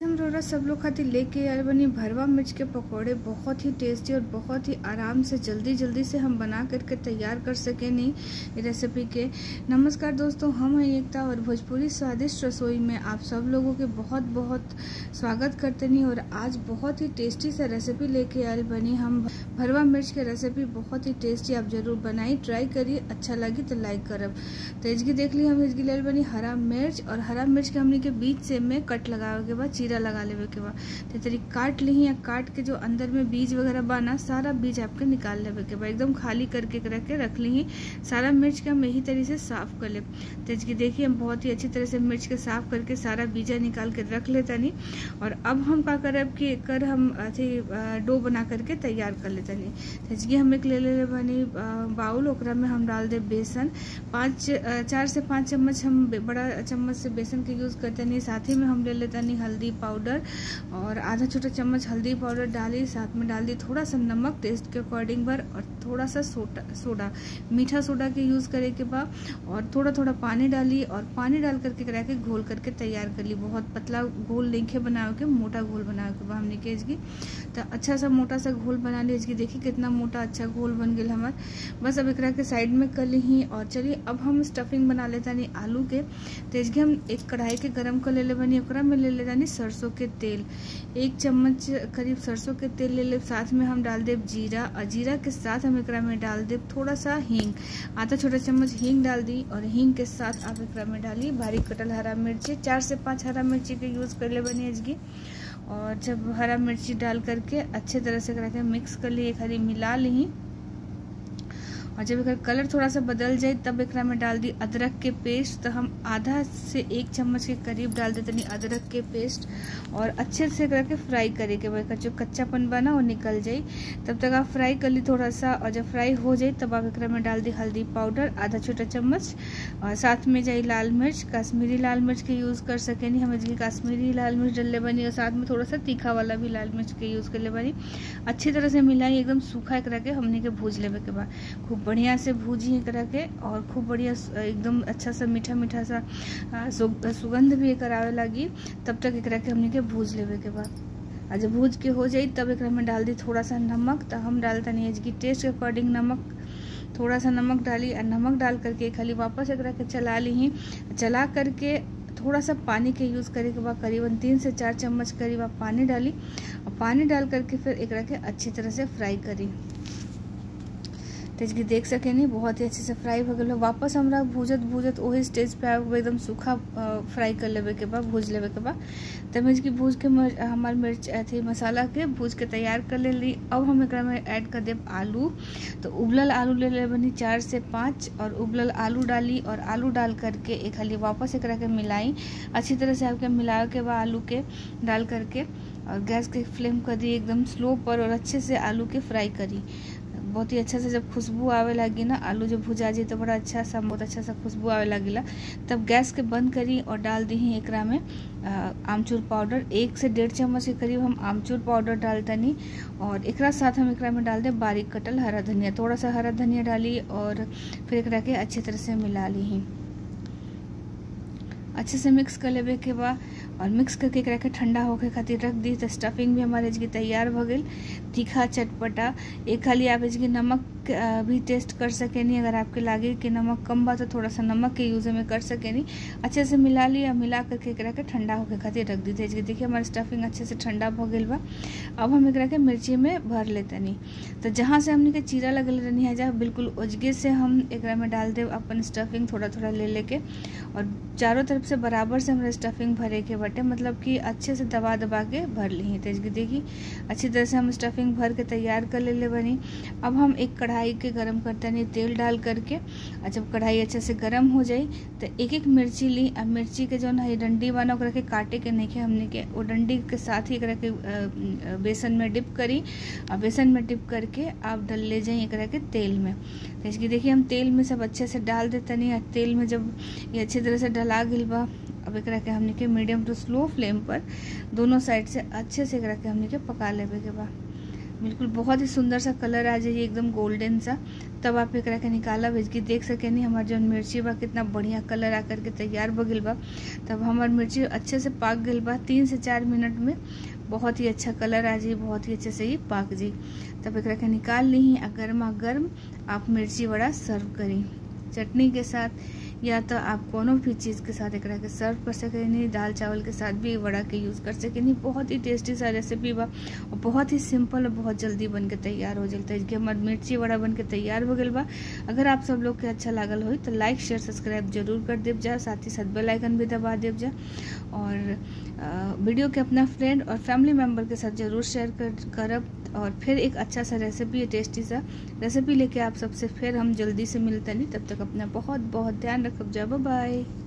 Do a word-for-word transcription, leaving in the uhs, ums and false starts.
हम रोरा सब लोग खातिर लेके आए बनी भरवा मिर्च के पकौड़े। बहुत ही टेस्टी और बहुत ही आराम से जल्दी जल्दी से हम बना करके तैयार कर सके नहीं ये रेसिपी के। नमस्कार दोस्तों, हम हैं एकता और भोजपुरी स्वादिष्ट रसोई में आप सब लोगों के बहुत बहुत स्वागत करते नहीं। और आज बहुत ही टेस्टी सा रेसिपी लेके आए बनी हम भरवा मिर्च के रेसिपी। बहुत ही टेस्टी, आप जरूर बनाई, ट्राई करिए, अच्छा लगी तो लाइक करब। तो इसकी देख ली हम इसकी ले बनी हरा मिर्च, और हरा मिर्च के हमने के बीच से में कट लगावे के बाद चीरा लगा लेवे के बाद तो तरी काट ली या काट के जो अंदर में बीज वगैरह बना सारा बीज आपके निकाल लेवे के बाद एकदम खाली करके रख के रख ली। सारा मिर्च के हम यही तरह से साफ कर ले। तो इसकी देखिए हम बहुत ही अच्छी तरह से मिर्च के साफ करके सारा बीजा निकाल के रख लेता नहीं। और अब हम क्या करब कि कर हम अथी डो बना करके तैयार कर लेता नहीं। तो इसकी हम एक ले ले बनी बाउल, ओकरा में हम डाल दे बेसन। पाँच चार से पाँच चम्मच हम बड़ा चम्मच से बेसन के यूज करते नहीं। साथ ही में हम ले लेता नहीं हल्दी पाउडर, और आधा छोटा चम्मच हल्दी पाउडर डाली। साथ में डाल दी थोड़ा सा नमक टेस्ट के अकॉर्डिंग पर, और थोड़ा सा सोडा सोडा मीठा सोडा के यूज करे के बाद, और थोड़ा थोड़ा पानी डाली। और पानी डाल करके करा के घोल करके तैयार कर ली। बहुत पतला घोल नहीं बनाओ के, मोटा घोल बनाओ के बाद हमने के इसकी तो अच्छा सा मोटा सा घोल बना ली। इसकी देखिए कितना मोटा अच्छा घोल बन गया हमार। बस अब एकरा के साइड में कर ली। और चलिए अब हम स्टफिंग बना लेता नहीं आलू के। तो इसकी हम एक कढ़ाई के गरम कर ले ले बनी, ओकरा में ले लेता नहीं सरसों के तेल। एक चम्मच करीब सरसों के तेल ले ले। साथ में हम डाल देव जीरा, और जीरा के साथ हम एकरा में डाल देव थोड़ा सा हींग। आधा छोटा चम्मच हींग डाल दी, और हींग के साथ आप एकरा में डाली बारीक कटल हरा मिर्ची। चार से पाँच हरा मिर्ची के यूज कर ले बनी इसकी। और जब हरा मिर्ची डाल करके अच्छे तरह से करके मिक्स कर ली, खाली मिला ली। और जब एक कलर थोड़ा सा बदल जाए तब एकरा में डाल दी अदरक के पेस्ट। तो हम आधा से एक चम्मच के करीब डाल देते नहीं अदरक के पेस्ट, और अच्छे से करके फ्राई करे के भाई जो कच्चापन बना वो निकल जाए तब तक आप फ्राई कर ली थोड़ा सा। और जब फ्राई हो जाए तब आप एकरा में डाल दी हल्दी पाउडर आधा छोटा चम्मच, और साथ में जाए लाल मिर्च, कश्मीरी लाल मिर्च के यूज कर सके नहीं हम इसकी कश्मीरी लाल मिर्च डलने बनी। और साथ में थोड़ा सा तीखा वाला भी लाल मिर्च के यूज कर ले बनी। अच्छी तरह से मिलाई, एकदम सूखा करा के हमने के भूज लेवे के बाद खूब बढ़िया से भूजी करा के, और खूब बढ़िया एकदम अच्छा सा मीठा मीठा सा सुगंध भी करावे लगी। तब तक एकरा के हमने के भूज लेवे के बाद और जब भूज के हो जाए तब एकरा में डाल दी थोड़ा सा नमक। तो हम डालता नहीं इसकी टेस्ट के अकॉर्डिंग नमक, थोड़ा सा नमक डाली। और नमक डाल करके खाली वापस एकरा के चला ली। चला करके थोड़ा सा पानी के यूज़ करे के बाद करीबन तीन से चार चम्मच करीब आप पानी डाली। और पानी डाल करके फिर एकरा के अच्छी तरह से फ्राई करी। तो इसकी देख सके नहीं बहुत ही अच्छे से फ्राई हो गए। वापस हमरा भूजत भूजत वही स्टेज पे आए एकदम सूखा फ्राई कर लेवे के बाद भूज लेवे के बाद तब इसकी भूज के हमारे मिर्च थी मसाला के भूज के तैयार कर ले ली। अब हम एकरा में ऐड कर देव आलू। तो उबलल आलू ले ले बनी चार से पाँच, और उबलल आलू डाली। और आलू डाल करके एक खाली वापस एकरा के मिलाई अच्छी तरह से। आपके मिलावे के बाद आलू के डाल करके और गैस के फ्लेम कर दी एकदम स्लो पर, और अच्छे से आलू के फ्राई करी। बहुत ही अच्छा से जब खुशबू आवे लगी ना, आलू जब भुजा जाए तो बड़ा अच्छा सा बहुत अच्छा सा खुशबू आवे लगिला। तब गैस के बंद करी और डाल दी एकरा में आमचूर पाउडर। एक से डेढ़ चम्मच के करीब हम आमचूर पाउडर डालतनी। और एकरा साथ हम एकरा में डाल दे बारीक कटल हरा धनिया, थोड़ा सा हरा धनिया डाली। और फिर एकरा के अच्छी तरह से मिला ली। अच्छे से मिक्स कर लेवे के बाद और मिक्स करके एकरा के ठंडा होके खातिर रख दी। तो स्टफिंग भी हमारे इसकी तैयार हो गई, तीखा चटपटा। एक खाली आप इसकी नमक भी टेस्ट कर सके नहीं, अगर आपके लागे कि नमक कम बा तो थोड़ा सा नमक के यूज में कर सके नहीं। अच्छे से मिला लिया, मिला करके एकरा के ठंडा होके खातिर रख दी थे। इसकी देखिए हमारी स्टफिंग अच्छे से ठंडा हो गई बा। अब हम एकरा के मिर्ची में भर लेते नहीं। तो जहाँ से हमने के चीरा लगल रहनी है जहाँ बिल्कुल ओजगे से हम एकरा में डाल दे अपन स्टफिंग थोड़ा थोड़ा ले लेके, और चारों तरफ से बराबर से हमारे स्टफिंग भरे के बटे, मतलब कि अच्छे से दबा दबा के भर ली है। तो इसकी देखिए अच्छी तरह से हम स्टफिंग भर के तैयार कर ले ले बनी। अब हम एक कढ़ाई के गरम करते नहीं तेल डाल करके, और जब कढ़ाई अच्छे से गरम हो जाए तो एक एक मिर्ची ली। अब मिर्ची के जो है डंडी बना ओकरा के काटे के नहीं के हमने के वो डंडी के साथ ही एकरा के बेसन में डिप करी। और बेसन में डिप करके आप डल ले जाए एकरा के तेल में। तो इसकी देखिए हम तेल में सब अच्छे से डाल देते नहीं। तेल में जब ये अच्छी तरह से डला गई बा, अब एकरा के हमने के मीडियम टू स्लो फ्लेम पर दोनों साइड से अच्छे से एकरा के हमने के पका लेवे के बा। बिल्कुल बहुत ही सुंदर सा कलर आ जाइए, एकदम गोल्डन सा। तब आप एकरा के निकाला भेज के देख सके नहीं हमार जौन मिर्ची बा कितना बढ़िया कलर आकर के तैयार हो गइल बा। तब हमार मिर्ची अच्छे से पाक गइल बा, तीन से चार मिनट में बहुत ही अच्छा कलर आ जाई, बहुत ही अच्छे से ही पाक जाई। तब एकरा के निकाल ली आ गर्मा गर्म आप मिर्ची वड़ा सर्व करी चटनी के साथ, या तो आप कोनो भी चीज़ के साथ एकरा के सर्व कर सकेनी। दाल चावल के साथ भी वड़ा के यूज़ कर सकेनी। बहुत ही टेस्टी सा रेसिपी बा और बहुत ही सिंपल और बहुत जल्दी बन के तैयार हो जाता है। कि हमार मिर्ची वड़ा बन के तैयार हो गइल बा। अगर आप सब लोग के अच्छा लागल हो तो लाइक शेयर सब्सक्राइब जरूर कर देव जा, साथ ही साथ बेल आइकन भी दबा देव जा, और वीडियो के अपना फ्रेंड और फैमिली मेम्बर के साथ जरूर शेयर कर करब। और फिर एक अच्छा सा रेसिपी, टेस्टी सा रेसिपी लेके आप सबसे फिर हम जल्दी से मिलते नहीं। तब तक अपना बहुत बहुत ध्यान रखब जा। Bye by.